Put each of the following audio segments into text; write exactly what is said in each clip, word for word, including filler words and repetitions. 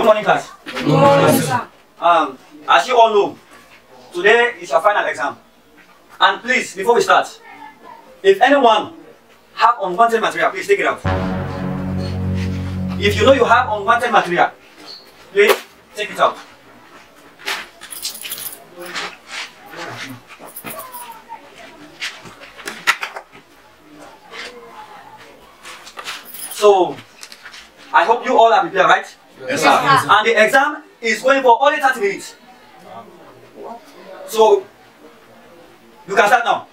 morning, class. Good morning, sir. Um, as you all know, today is your final exam. And please, before we start, if anyone have unwanted material, please take it out. If you know you have unwanted material, please take it out. So, I hope you all are prepared, right? Yes, sir. Yes, sir. And the exam is going for only thirty minutes. So, you can start now.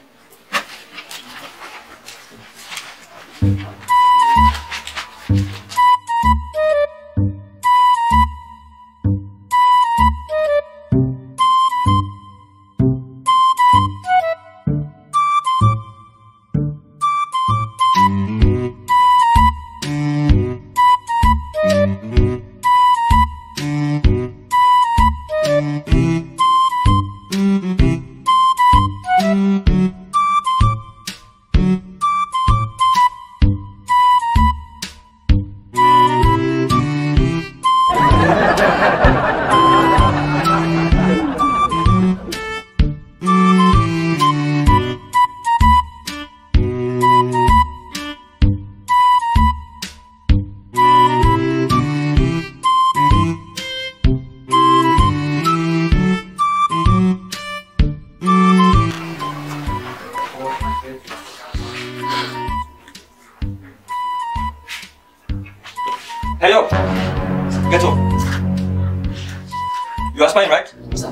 Hey yo, get up. You are spying, right? Sir.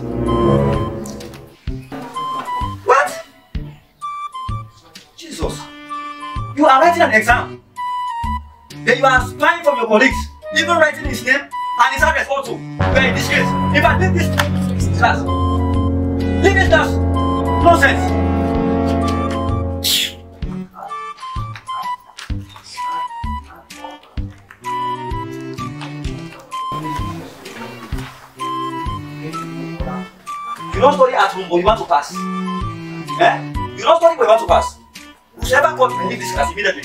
What? Jesus. You are writing an exam. Then you are spying from your colleagues, even writing his name and his address also. Well, in this case, if I leave this class, leave this class. Nonsense. You don't study at home, but you want to pass. Eh? You don't study, but you want to pass. Whoever called you, leave this class immediately.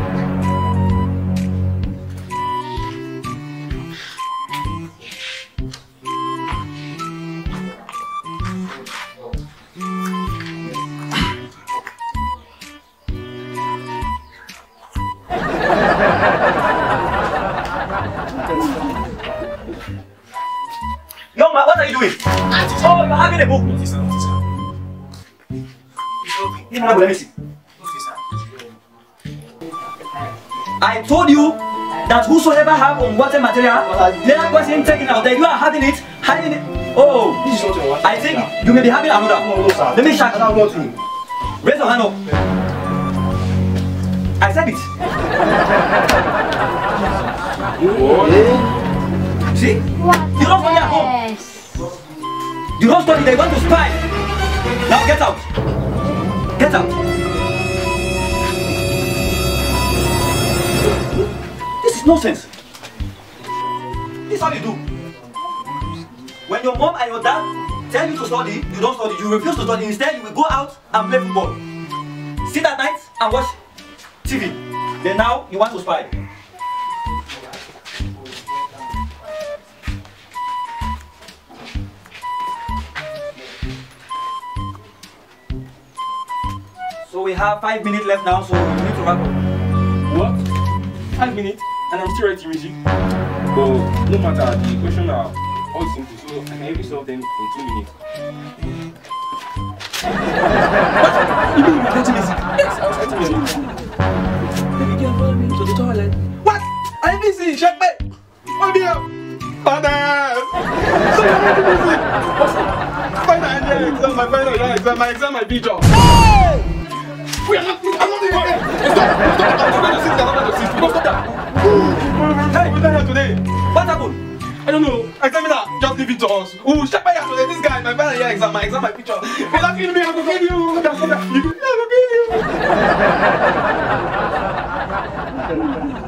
Young man, what are you doing? Oh, you're having a book. Let me see. I told you that whosoever have unwanted material, let that person take it out. That you are having it, having it. Oh, I think you may be having another. Let me check. Raise your hand up. I said it. See? You don't study at home. You don't study, they want to spy. Now get out. Get out. This is nonsense. This is how you do. When your mom and your dad tell you to study, you don't study, you refuse to study. Instead, you will go out and play football. Sit at night and watch T V. Then now, you want to spy. So we have five minutes left now, so we need to wrap up. What? Five minutes? And I'm still writing music? But no matter, the questions are all simple, so I can even solve them in two minutes. What? You mean you're writing music? Yes, I was writing music. Baby girl, follow me to the toilet. What? I'm busy, check me! What do you? Father! So I'm writing music! What's up? Final year exam, my final year exam, my exam, my feature. Hey! We are not, I'm not even here! Stop! Stop! I'm not going to sit down, I'm not going to sit. Stop that! Hey, we're here today. What happened? I don't know. Examiner, just leave it to us. Oh, shut my ass today. This guy, my final year exam, my exam, my picture. You're not kidding me, I'm going to kill you. I'm going to kill you. I'm going to kill you.